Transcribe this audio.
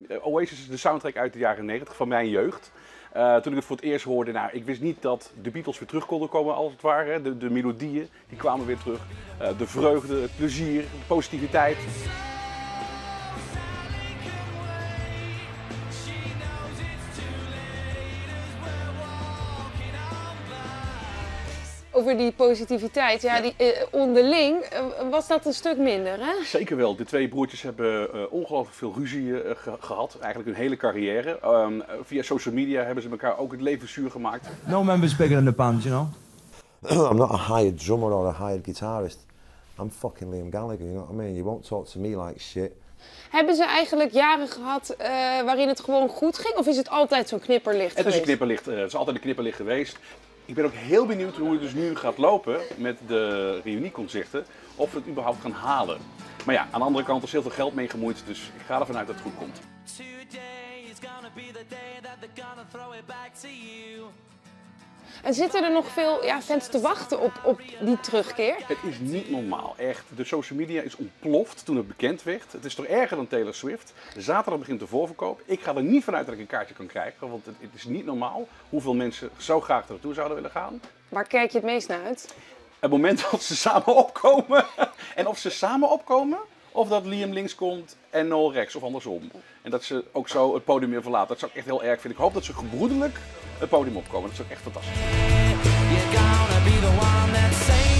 Oasis is de soundtrack uit de jaren 90 van mijn jeugd. Toen ik het voor het eerst hoorde, nou, ik wist niet dat de Beatles weer terug konden komen als het ware. De melodieën, die kwamen weer terug. De vreugde, het plezier, de positiviteit. Over die positiviteit, ja, die, onderling was dat een stuk minder, hè? Zeker wel. De twee broertjes hebben ongelooflijk veel ruzie gehad, eigenlijk hun hele carrière. Via social media hebben ze elkaar ook het leven zuur gemaakt. No member's bigger than the band, you know? I'm not a hired drummer or a hired guitarist. I'm fucking Liam Gallagher, you know what I mean? You won't talk to me like shit. Hebben ze eigenlijk jaren gehad waarin het gewoon goed ging? Of is het altijd zo'n knipperlicht Het is een knipperlicht. Het is altijd een knipperlicht geweest. Ik ben ook heel benieuwd hoe het dus nu gaat lopen met de reunieconcerten. Of we het überhaupt gaan halen. Maar ja, aan de andere kant is heel veel geld mee gemoeid. Dus ik ga ervan uit dat het goed komt. En zitten er nog veel fans te wachten op die terugkeer? Het is niet normaal, echt. De social media is ontploft toen het bekend werd. Het is toch erger dan Taylor Swift. Zaterdag begint de voorverkoop. Ik ga er niet vanuit dat ik een kaartje kan krijgen, want het is niet normaal hoeveel mensen zo graag er naartoe zouden willen gaan. Waar kijk je het meest naar uit? Het moment dat ze samen opkomen. En of ze samen opkomen, of dat Liam links komt en Noel rechts, of andersom. En dat ze ook zo het podium weer verlaten. Dat zou ik echt heel erg vinden. Ik hoop dat ze gebroedelijk het podium opkomen. Dat is ook echt fantastisch.